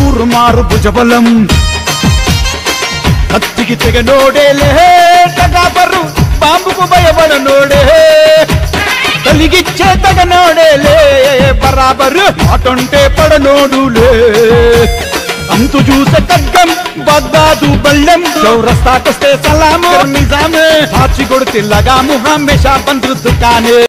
నూరు మారు భుజబలం కత్తికి తెగనోడేలే టగాబరు బాంబుకు భయపడనోడే కలిగిచ్చే తగనోడేలే బరాబరు అటంటే పడనోడులే అంతు చూసే ఖడ్గం బగ్దాదు బళ్ళెం చౌరస్తాకొస్తే సలాము నిజామే సాచి కొడితే లగాము హమేషా బంద్ దుకానే